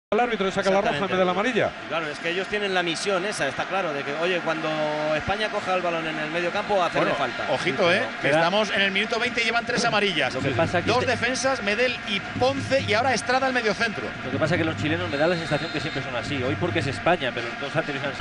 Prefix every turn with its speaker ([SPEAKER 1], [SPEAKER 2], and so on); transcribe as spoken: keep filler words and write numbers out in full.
[SPEAKER 1] al árbitro y saca la roja en vez de la amarilla.
[SPEAKER 2] Claro, es que ellos tienen la misión esa, está claro, de que, oye, cuando España coja el balón en el medio campo, hacerle
[SPEAKER 3] bueno,
[SPEAKER 2] falta.
[SPEAKER 3] Ojito, eh, que
[SPEAKER 4] Queda...
[SPEAKER 3] estamos en el minuto veinte y llevan tres amarillas.
[SPEAKER 4] Lo que pasa que
[SPEAKER 3] Dos
[SPEAKER 4] este...
[SPEAKER 3] defensas, Medel y Ponce, y ahora Estrada al mediocentro.
[SPEAKER 4] Lo que pasa es que los chilenos me da la sensación que siempre son así. Hoy porque es España, pero los dos anteriores han